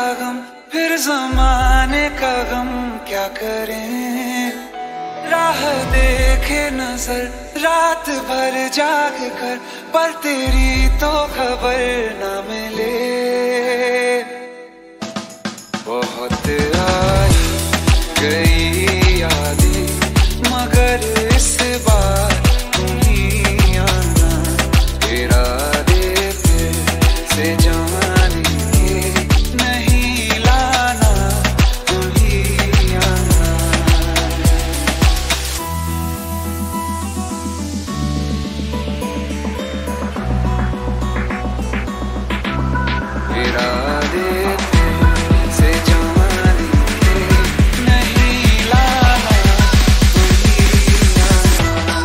गम, फिर जमाने का गम क्या करें। राह देखे नजर रात भर जाग कर, पर तेरी तो खबर न मिले। बहुत आई गई यादें मगर इस बार तुम ही आना। इरादे फिर से जाने के नहीं लाना, तुम ही आना। इरादे फिर से जाने के नहीं लाना, तुम ही आना।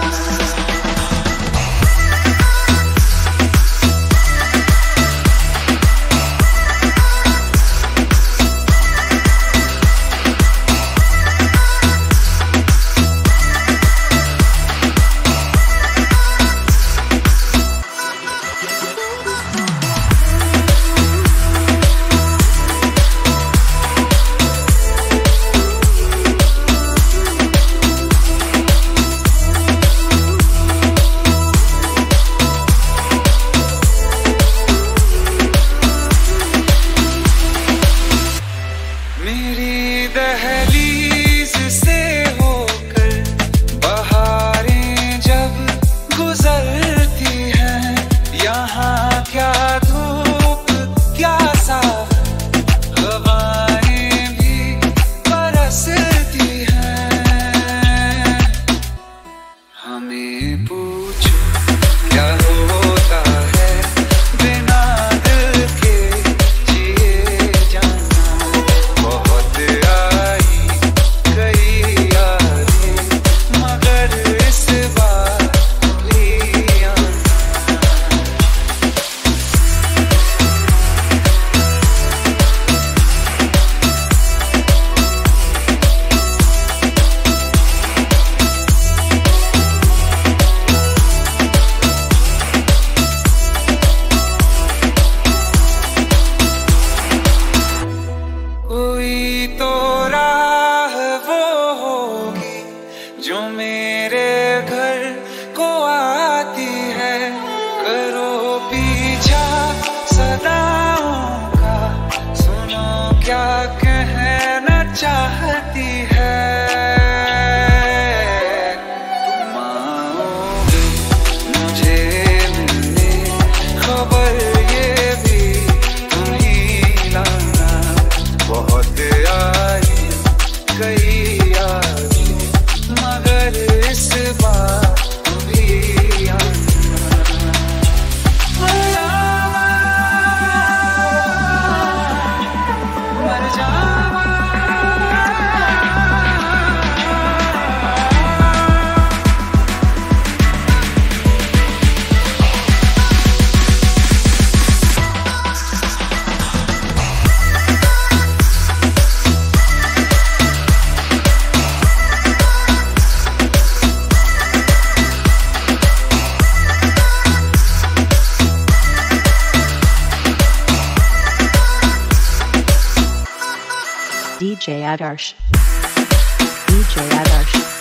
मेरी दहलीज से होकर बहारें जब गुजरती हैं, यहाँ क्या धूप क्या सावन, हवाएं भी बरसती हैं। हमें पूछो क्या होता है बिना दिल के जिए जाना। बहुत आई गई यादें मगर इस बार भी आना। कोई तो राह वो होगी जो मेरे घर को आती है। करो पीछा सदाओं का, सुनो क्या कहना चाहती है। तुम आओगे मुझे मिलने, खबर ये भी तुम ही लाना। बहुत आई गई यादें मगर इस बार तुम भी आना। Marjaavaan DJ Adarsh. DJ Adarsh.